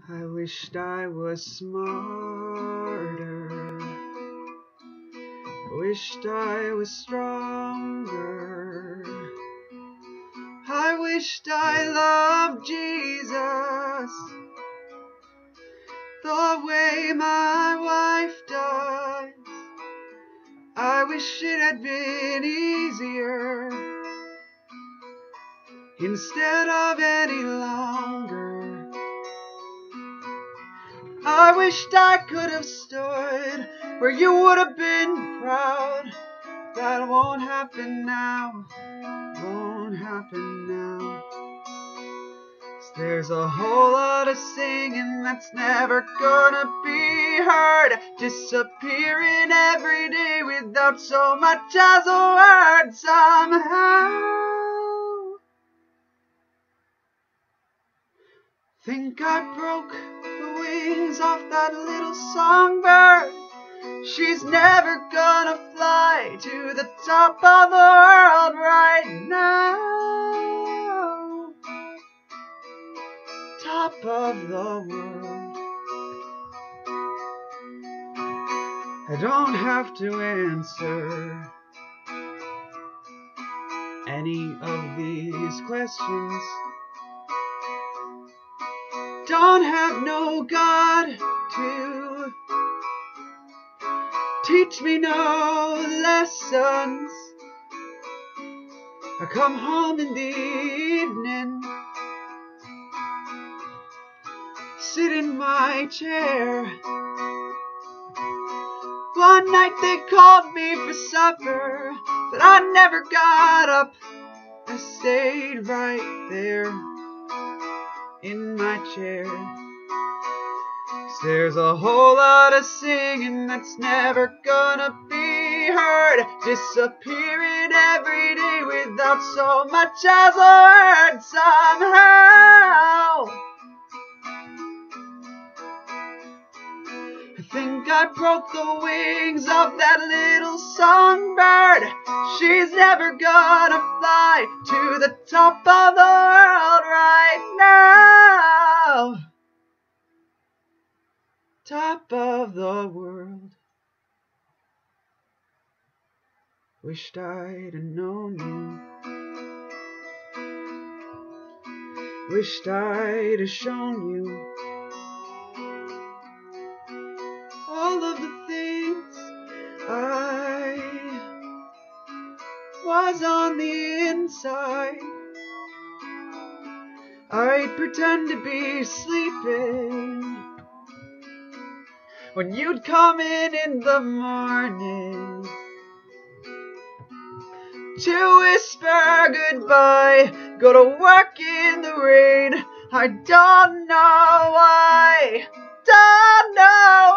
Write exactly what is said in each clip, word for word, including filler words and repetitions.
I wished I was smarter. I wished I was stronger. I wished I loved Jesus the way my wife does. I wish it had been easier instead of any longer. I wished I could have stood where you would have been proud. That won't happen now, won't happen now. 'Cause there's a whole lot of singing that's never gonna be heard, disappearing every day without so much as a word somehow. Think I broke the wings off that little songbird. She's never gonna fly to the top of the world right now. Top of the world. I don't have to answer any of these questions. Don't have no God to teach me no lessons. I come home in the evening, sit in my chair. One night they called me for supper, but I never got up. I stayed right there in my chair. 'Cause there's a whole lot of singing that's never gonna be heard, disappearing every day without so much as a word somehow. I think I broke the wings of that little songbird. She's never gonna fly to the top of the world right now. Top of the world. Wished I'd have known you. Wished I'd have shown you all of the things I was on the inside. I'd pretend to be sleeping when you'd come in in the morning to whisper goodbye, go to work in the rain. I don't know why, don't know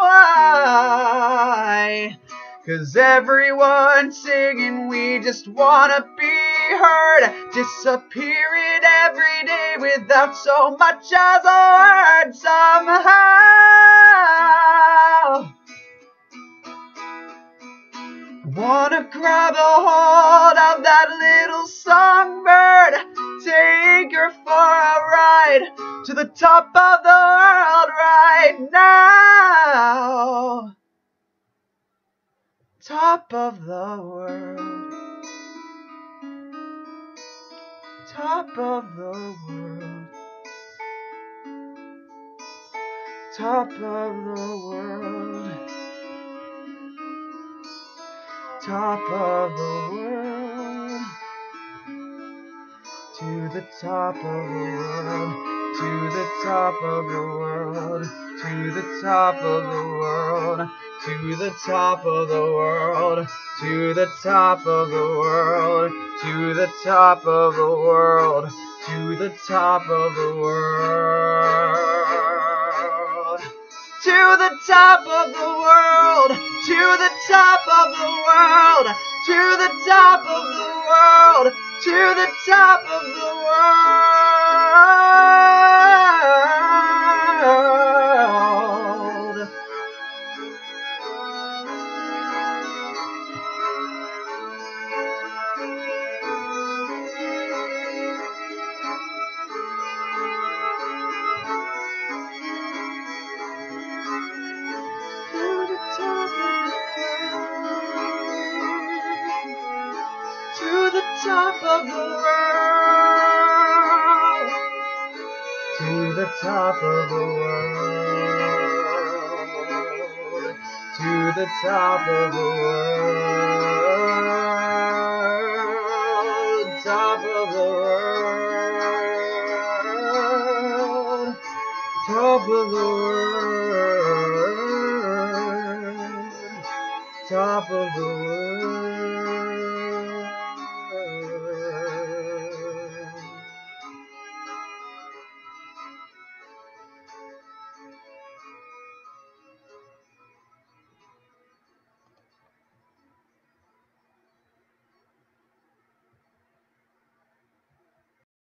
why. 'Cause everyone's singing, we just wanna be heard, disappearing every day without so much as a word somehow. I wanna grab a hold of that little songbird, take her for a ride to the top of the world right now. Top of the world. Top of the world. Top of the world. Top of the world. To the top of the world. To the top of the world. To the top of the world. To the top of the world, to the top of the world, to the top of the world, to the top of the world, to the top of the world, to the top of the world, to the top of the world, to the top of the world. top of the world, to the top of the world, to the top of the world, top of the world, top of the world, top of the world.